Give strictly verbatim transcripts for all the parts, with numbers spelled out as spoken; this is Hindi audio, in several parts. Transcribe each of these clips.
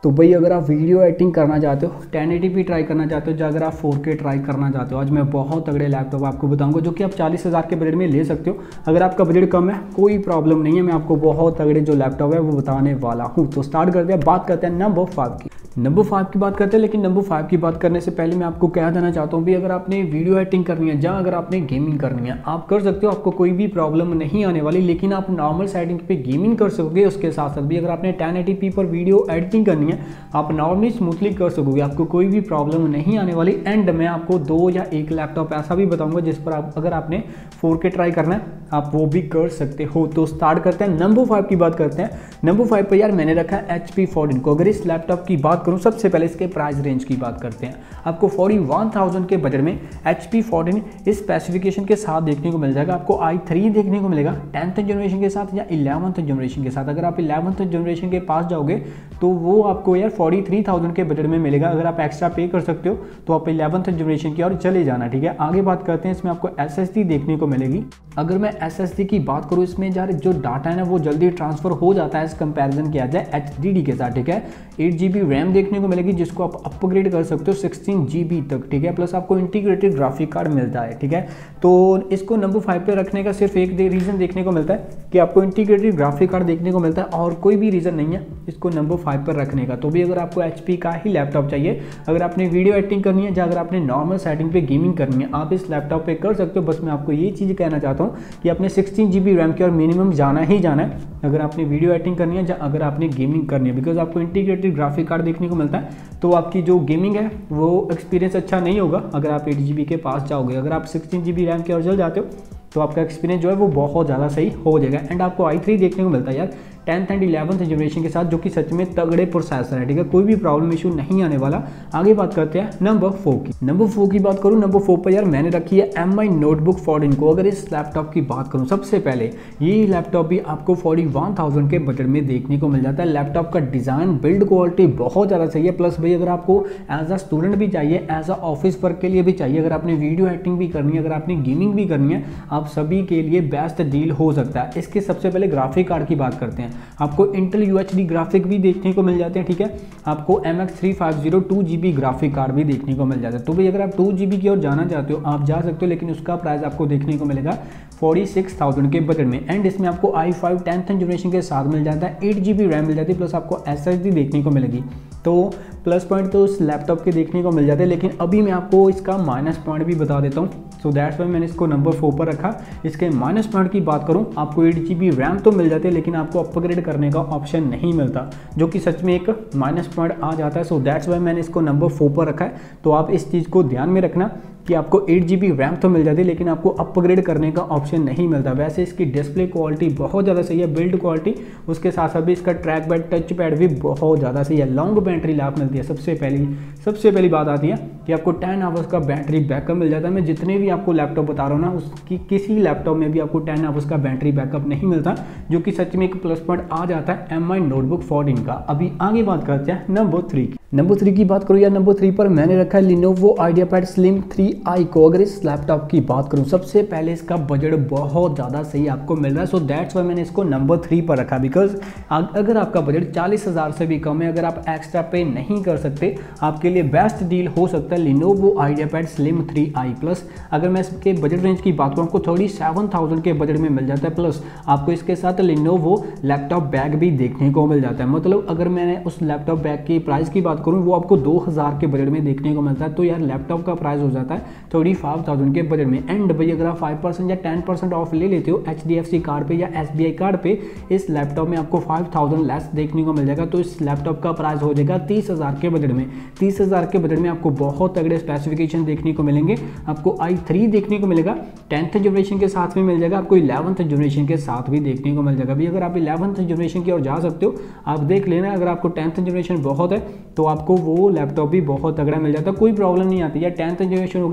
तो भाई अगर आप वीडियो एडिटिंग करना चाहते हो, टेन एटी पी ट्राई करना चाहते हो, या अगर आप फोर के ट्राई करना चाहते हो, आज मैं बहुत तगड़े लैपटॉप आपको बताऊंगा जो कि आप चालीस हज़ार के बजट में ले सकते हो। अगर आपका बजट कम है कोई प्रॉब्लम नहीं है, मैं आपको बहुत तगड़े जो लैपटॉप है वो बताने वाला हूँ। तो स्टार्ट करते हैं, बात करते हैं नंबर फाइव की। नंबर फाइव की बात करते हैं, लेकिन नंबर फाइव की बात करने से पहले मैं आपको कह देना चाहता हूँ भी अगर आपने वीडियो एडिटिंग करनी है या अगर आपने गेमिंग करनी है आप कर सकते हो, आपको कोई भी प्रॉब्लम नहीं आने वाली। लेकिन आप नॉर्मल सेटिंग पे गेमिंग कर सकोगे, उसके साथ साथ भी अगर आपने टेन एटी पी पर वीडियो एडिटिंग करनी है आप नॉर्मली स्मूथली कर सकोगे, आपको कोई भी प्रॉब्लम नहीं आने वाली। एंड मैं आपको दो या एक लैपटॉप ऐसा भी बताऊंगा जिस पर आप अगर आपने फोर के ट्राई करना है आप वो भी कर सकते हो। तो स्टार्ट करते हैं, नंबर फाइव की बात करते हैं। नंबर फाइव पर यार मैंने रखा है एच पी फोर्टीन को। अगर इस लैपटॉप की बात करूं सबसे पहले इसके प्राइस रेंज की बात करते हैं। आपको फोर्टी वन थाउजेंड के बजट में एच पी फोर्टीन इस स्पेसिफिकेशन के साथ देखने को मिल जाएगा। आपको आई थ्री देखने को मिलेगा टेंथ जनरेशन के साथ या इलेवंथ जनरेशन के साथ। अगर आप इलेवंथ जनरेशन के पास जाओगे तो वो आपको यार फोर्टी थ्री थाउजेंड के बजट में मिलेगा। अगर आप एक्स्ट्रा पे कर सकते हो तो आप इलेवंथ जनरेशन की ओर चले जाना, ठीक है। आगे बात करते हैं, इसमें आपको एस एस डी देखने को मिलेगी। अगर मैं एस एस डी की बात करूँ इसमें यार जो डाटा है ना वो जल्दी ट्रांसफर हो जाता है इस कंपैरिजन किया जाए एच डी डी के साथ, ठीक है। एट जी बी रैम देखने को मिलेगी जिसको आप अपग्रेड कर सकते हो सिक्सटीन जी बी तक, ठीक है। प्लस आपको इंटीग्रेटेड ग्राफिक कार्ड मिलता है, ठीक है। तो इसको नंबर फाइव पे रखने का सिर्फ एक रीज़न देखने को मिलता है कि आपको इंटीग्रेटेड ग्राफिक कार्ड देखने को मिलता है और कोई भी रीज़न नहीं है इसको नंबर फाइव पर रखने का। तो भी अगर आपको एच पी का ही लैपटॉप चाहिए, अगर आपने वीडियो एडिटिंग करनी है या अगर आपने नॉर्मल सेटिंग पे गेमिंग करनी है आप इस लैपटॉप पे कर सकते हो। बस मैं आपको ये चीज़ कहना चाहता हूँ कि आपने सिक्सटीन जी बी रैम की और मिनिमम जाना ही जाना है अगर आपने वीडियो एडिटिंग करनी है या अगर आपने गेमिंग करनी है, बिकॉज आपको इंटीग्रेटेड ग्राफिक कार्ड देखने को मिलता है तो आपकी जो गेमिंग है वो एक्सपीरियंस अच्छा नहीं होगा अगर आप एट जी बी के पास जाओगे। अगर आप सिक्सटीन जी बी रैम की ओर चल जाते हो तो आपका एक्सपीरियंस जो है वो बहुत ज़्यादा सही हो जाएगा। एंड आपको आई थ्री देखने को मिलता है यार टेंथ एंड इलेवंथ जनरेशन के साथ, जो कि सच में तगड़े प्रोसेसर है, ठीक है। कोई भी प्रॉब्लम इशू नहीं आने वाला। आगे बात करते हैं नंबर फोर की। नंबर फोर की बात करूँ, नंबर फोर पर यार मैंने रखी है एम आई नोटबुक फोर्टीन को। अगर इस लैपटॉप की बात करूँ सबसे पहले ये लैपटॉप भी आपको फोर्टी वन थाउजेंड के बजट में देखने को मिल जाता है। लैपटॉप का डिज़ाइन बिल्ड क्वालिटी बहुत ज़्यादा सही है। प्लस भाई अगर आपको एज अ स्टूडेंट भी चाहिए, एज अ ऑफिस वर्क के लिए भी चाहिए, अगर आपने वीडियो एडिटिंग भी करनी है, अगर आपने गेमिंग भी करनी है, आप सभी के लिए बेस्ट डील हो सकता है। इसके सबसे पहले ग्राफिक कार्ड की बात करते हैं। आपको यू एच डी ग्राफिक भी देखने को मिल जाते हैं, ठीक है। आपको M X three fifty two G B graphic card भी देखने को मिल जाता है। तो भाई अगर आप टू जी बी की ओर जाना चाहते हो आप जा सकते हो, लेकिन उसका प्राइस आपको देखने को मिलेगा फोर्टी सिक्स थाउजेंड के बजट में। एंड इसमें आपको आई फाइव टेंथ जनरेशन के साथ मिल जाता है, एट जी बी रैम मिल जाती है, प्लस आपको एस एस डी देखने को मिलेगी। तो प्लस पॉइंट तो उस लैपटॉप के देखने को मिल जाते हैं, लेकिन अभी मैं आपको इसका माइनस पॉइंट भी बता देता हूँ। सो दैट्स वाई मैंने इसको नंबर फोर पर रखा। इसके माइनस पॉइंट की बात करूँ, आपको एट जी बी रैम तो मिल जाती है लेकिन आपको अपग्रेड करने का ऑप्शन नहीं मिलता, जो कि सच में एक माइनस पॉइंट आ जाता है। सो दैट्स वाई मैंने इसको नंबर फोर पर रखा है। तो आप इस चीज़ को ध्यान में रखना कि आपको एट जी बी रैम तो मिल जाती है लेकिन आपको अपग्रेड करने का ऑप्शन नहीं मिलता। वैसे इसकी डिस्प्ले क्वालिटी बहुत ज़्यादा सही है, बिल्ड क्वालिटी, उसके साथ साथ भी इसका ट्रैक पैड टच पैड भी बहुत ज़्यादा सही है। लॉन्ग बैटरी लाइफ मिलती है। सबसे पहली सबसे पहली बात आती है कि आपको टेन आवर्स का बैटरी बैकअप मिल जाता है। मैं जितने भी आपको लैपटॉप बता रहा हूँ ना उसकी किसी लैपटॉप में भी आपको टेन आवर्स का बैटरी बैकअप नहीं मिलता, जो कि सच में एक प्लस पॉइंट आ जाता है एम आई नोटबुक फोर्टीन का। अभी आगे बात करते हैं नंबर थ्री की। नंबर थ्री की बात करूँ या नंबर थ्री पर मैंने रखा है Lenovo IdeaPad Slim three i को। अगर इस लैपटॉप की बात करूँ सबसे पहले इसका बजट बहुत ज़्यादा सही आपको मिल रहा है। सो दैट्स वाई मैंने इसको नंबर थ्री पर रखा, बिकॉज अगर आपका बजट चालीस हज़ार से भी कम है, अगर आप एक्स्ट्रा पे नहीं कर सकते, आपके लिए बेस्ट डील हो सकता है Lenovo IdeaPad Slim three i plus. अगर मैं इसके बजट रेंज की बात करूँ आपको थर्टी सेवन थाउजेंड के बजट में मिल जाता है, प्लस आपको इसके साथ लिनोवो लैपटॉप बैग भी देखने को मिल जाता है। मतलब अगर मैंने उस लैपटॉप बैग की प्राइस की बात करूँ वो आपको दो हज़ार के बजट में देखने को मिलता है। तो यार लैपटॉप का प्राइस हो जाता है थर्टी फाइव थाउजेंड के बजट में। एंड भाई अगर आप फाइव परसेंट या टेन परसेंट ऑफ ले लेते हो H D F C card पे या एस बी आई कार्ड पे, इस लैपटॉप में आपको फाइव थाउजेंड लेस देखने को मिल जाएगा। तो इस लैपटॉप का प्राइस हो जाएगा तीस हज़ार के बजट में। तीस हज़ार के बजट में आपको बहुत तगड़े स्पेसिफिकेशन देखने को मिलेंगे। आपको आई थ्री देखने को मिलेगा, टेंथ जनरेशन के साथ में मिल जाएगा, आपको इलेवंथ जनरेशन के साथ भी देखने को मिल जाएगा। भाई अगर आप इलेवंथ जनरेशन की ओर जा सकते हो आप देख लेना। अगर आपको टेंथ जनरेशन बहुत है तो आपको वो लैपटॉप भी बहुत तगड़ा मिल जाता है, कोई प्रॉब्लम नहीं आती। या टेंथ जनरेशन हो गया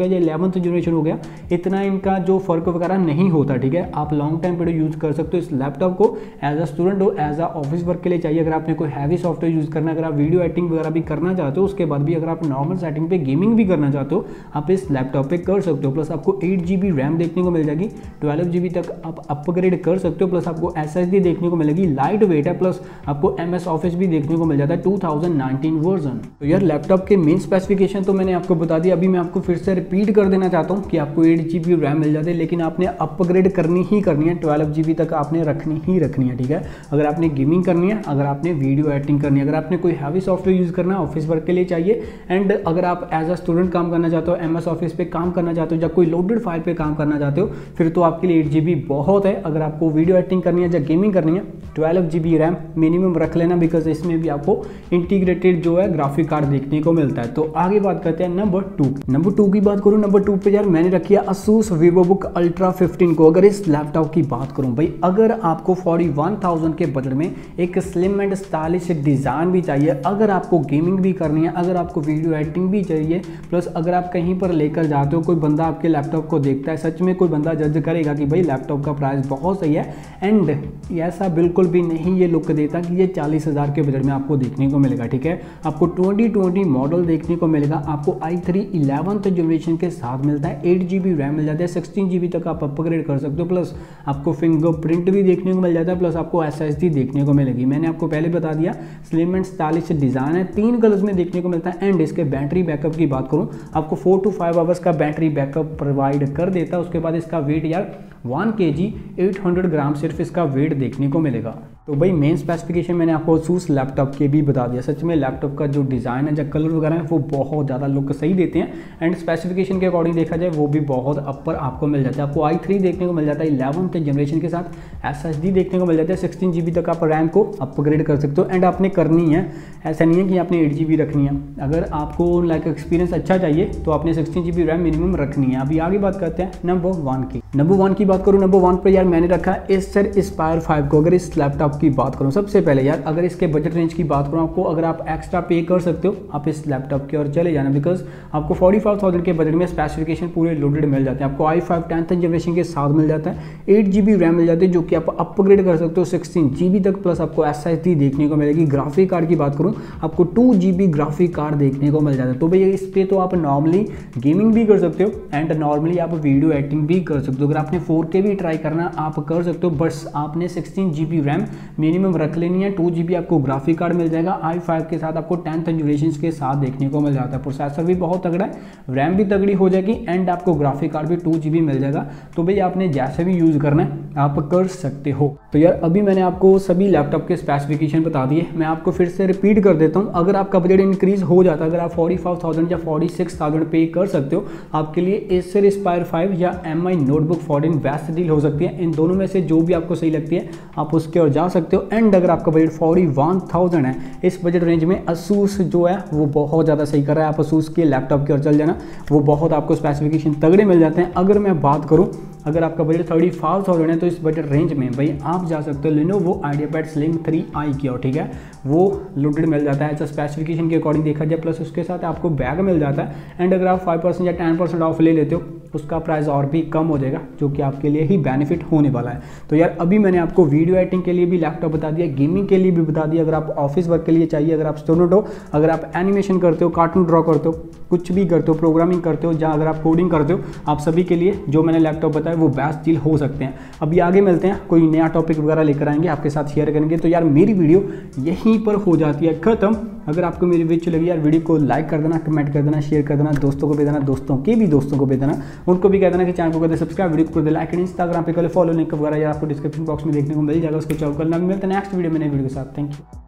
गया या इलेवंथ जनरेशन हो गया, इतना इनका जो फर्क वगैरह नहीं होता, ठीक है। आप लॉन्ग टाइम पीरियड यूज़ कर सकते हो इस लैपटॉप को, एज अ स्टूडेंट हो, एज अ ऑफिस वर्क के लिए चाहिए। अगर आपने कोई हैवी सॉफ्टवेयर यूज़ करना है, अगर आप वीडियो एडिटिंग वगैरह भी करना चाहते हो, उसके बाद भी अगर आप नॉर्मल सेटिंग पे गेमिंग भी करना चाहते हो, आप इस लैपटॉप पे कर सकते हो। प्लस आपको एट जी बी रैम देखने को मिल जाएगी, ट्वेल्व जी बी तक आप अपग्रेड कर सकते हो। प्लस आपको एस एस डी देखने को मिलेगी, लाइट वेट है, प्लस आपको एम एस ऑफिस भी देखने को मिल जाता है टू थाउजेंड नाइनटीन वर्जन। तो यार लैपटॉप के मेन स्पेसिफिकेशन तो मैंने आपको बता दिया, अभी मैं आपको फिर से रिपीट कर देना चाहता हूँ कि आपको एट जी बी रैम मिल जाती है, लेकिन आपने अपग्रेड करनी ही करनी है, ट्वेल्व जी बी तक आपने रखनी ही रखनी है, ठीक है। अगर आपने गेमिंग करनी है, अगर आपने वीडियो एडिटिंग करनी है, अगर आपने कोई हैवी सॉफ्टवेयर यूज़ करना है, ऑफिस वर्क के लिए चाहिए, एंड अगर आप एज अ स्टूडेंट काम करना चाहते हो, एम एस ऑफिस पे काम करना चाहते हो, या कोई लोडेड फाइल पे काम करना चाहते हो, फिर तो आपके लिए एट जी बी बहुत है। अगर आपको वीडियो एडिटिंग करनी है या गेमिंग करनी है, twelve G B RAM minimum रख लेना, बिकॉज इसमें भी आपको इंटीग्रेटेड जो है ग्राफिक कार्ड देखने को मिलता है। तो आगे बात करते हैं नंबर टू। नंबर टू की बात करूँ, नंबर टू पे यार मैंने रखी है Asus VivoBook Ultra फिफ्टीन को। अगर इस लैपटॉप की बात करूं भाई, अगर आपको फोर्टी वन थाउजेंड के बजट में एक स्लिम एंड स्टाइलिश डिज़ाइन भी चाहिए, अगर आपको गेमिंग भी करनी है, अगर आपको वीडियो एडिटिंग भी चाहिए, प्लस अगर आप कहीं पर लेकर जाते हो, कोई बंदा आपके लैपटॉप को देखता है, सच में कोई बंदा जज करेगा कि भाई लैपटॉप का प्राइस बहुत सही है, एंड ऐसा बिल्कुल भी नहीं ये लुक देता कि ये चालीस हज़ार के बजट में आपको देखने को मिलेगा, ठीक है। आपको ट्वेंटी ट्वेंटी मॉडल देखने को मिलेगा, आपको आई थ्री इलेवंथ जनरेशन के साथ मिलता है, एट जी बी रैम मिल जाता है, सिक्सटीन जी बी तक आप अपग्रेड कर सकते हो, प्लस आपको फिंगरप्रिंट भी देखने को मिल जाता है, प्लस आपको एस एस डी देखने को मिलेगी। मैंने आपको पहले बता दिया स्लिम एंड स्टाइलिश डिज़ाइन है, तीन कलर्स में देखने को मिलता है। एंड इसके बैटरी बैकअप की बात करूँ, आपको फोर टू फाइव आवर्स का बैटरी बैकअप प्रोवाइड कर देता है। उसके बाद इसका वेट यार वन के जी एट हंड्रेड ग्राम सिर्फ इसका वेट देखने को मिलेगा। तो भाई मेन स्पेसिफिकेशन मैंने आपको Asus लैपटॉप के भी बता दिया। सच में लैपटॉप का जो डिज़ाइन है, जो कलर वगैरह है, वो बहुत ज़्यादा लुक सही देते हैं, एंड स्पेसिफिकेशन के अकॉर्डिंग देखा जाए वो भी बहुत अपर आपको मिल जाता है। आपको आई थ्री देखने को मिल जाता है इलेवंथ जनरेशन के साथ, एस एस डी देखने को मिल जाता है, सिक्सटीन जी बी तक आप रैम को अपग्रेड कर सकते हो। एंड आपने करनी है, ऐसा नहीं है कि आपने एट जी बी रखनी है। अगर आपको लाइक एक्सपीरियंस अच्छा चाहिए तो आपने sixteen G B RAM minimum रखनी है। अभी आगे बात करते हैं नंबर वन की। नंबर वन की बात करूँ, नंबर वन पर यार मैंने रखा है एसर एस्पायर फाइव को। अगर इस लैपटॉप की बात करूँ, सबसे पहले यार अगर इसके बजट रेंज की बात करूँ, आपको अगर आप एक्स्ट्रा पे कर सकते हो, आप इस लैपटॉप की ओर चले जाना, बिकॉज आपको फोर्टी फाइव थाउजेंड के बजट में स्पेसिफिकेशन पूरे लोडेड मिल जाते हैं। आपको आई फाइव टेंथ जनरेशन के साथ मिल जाता है, एट जी बी रैम मिल जाती है, जो कि आप अपग्रेड कर सकते हो सिक्सटीन जी बी तक, प्लस आपको एस एस डी देखने को मिलेगी। ग्राफिक कार्ड की बात करूँ, आपको two G B graphic card देखने को मिल जाता है। तो भैया इस पे तो आप नॉर्मली गेमिंग भी कर सकते हो, एंड नॉर्मली आप वीडियो एडिटिंग भी कर सकते हो। अगर आपने फोर के भी ट्राई करना आप कर सकते हो, बस आपने sixteen G B RAM minimum रख लेनी है। टू जी बी आपको ग्राफिक कार्ड मिल जाएगा, आई फाइव के साथ आपको टेंथ जनरेशन के साथ देखने को मिल जाता है। प्रोसेसर भी बहुत तगड़ा है, रैम भी तगड़ी हो जाएगी, एंड आपको ग्राफिक कार्ड भी टू जी बी मिल जाएगा। तो भाई आपने जैसे भी यूज़ करना है आप कर सकते हो। तो यार अभी मैंने आपको सभी लैपटॉप के स्पेसिफिकेशन बता दिए, मैं आपको फिर से रिपीट कर देता हूँ। अगर आपका बजट इंक्रीज हो जाता है, अगर आप फोर्टी फाइव थाउजेंड या फोर्टी सिक्स थाउजेंड पे कर सकते हो, आपके लिए एसर एस्पायर फाइव या M I notebook fourteen best deal हो सकती है। इन दोनों में से जो भी आपको सही लगती है आप उसके ओर जा सकते हो। एंड अगर आपका बजट फोर्टी वन थाउजेंड है, इस बजट रेंज में Asus जो है वो बहुत ज़्यादा सही कर रहा है, आप Asus के लैपटॉप की ओर चल जाना, वो बहुत आपको स्पेसिफिकेशन तगड़े मिल जाते हैं। अगर मैं बात करूँ, अगर आपका बजट थर्टी फाइव थाउजेंड है, तो इस बजट रेंज में भाई आप जा सकते हो Lenovo IdeaPad Slim three i की ओर, ठीक है। वो लोडेड मिल जाता है स्पेसिफिकेशन के अकॉर्डिंग देखा जाए, प्लस उसके साथ आपको बैग मिल जाता है। एंड अगर आप फाइव परसेंट या टेन परसेंट ऑफ ले लेते हो, उसका प्राइस और भी कम हो जाएगा, जो कि आपके लिए ही बेनिफिट होने वाला है। तो यार अभी मैंने आपको वीडियो एडिटिंग के लिए भी लैपटॉप बता दिया, गेमिंग के लिए भी बता दिया, अगर आप ऑफिस वर्क के लिए चाहिए, अगर आप स्टूडेंट हो, अगर आप एनिमेशन करते हो, कार्टून ड्रॉ करते हो, कुछ भी करते हो, प्रोग्रामिंग करते हो, या अगर आप कोडिंग करते हो, आप सभी के लिए जो मैंने लैपटॉप बताया वो बेस्ट डील हो सकते हैं। अभी आगे मिलते हैं, कोई नया टॉपिक वगैरह लेकर आएंगे, आपके साथ शेयर करेंगे। तो यार मेरी वीडियो यहीं पर हो जाती है खत्म। अगर आपको मेरी वीडियो अच्छी लगी यार, वीडियो को लाइक कर देना, कमेंट कर देना, शेयर कर देना, दोस्तों को भेज देना, दोस्तों के भी दोस्तों को भेज देना, उनको भी कह देना कि चैनल को कर दे सब्सक्राइब, वीडियो को कर दे लाइक, इंस्टाग्राम पे कर फॉलो, लिंक वगैरह यार आपको डिस्क्रिप्शन बॉक्स में देखने को मिल जाएगा, उसको चॉक करना। मिलते हैं नेक्स्ट वीडियो में नई वीडियो के साथ। Thank you.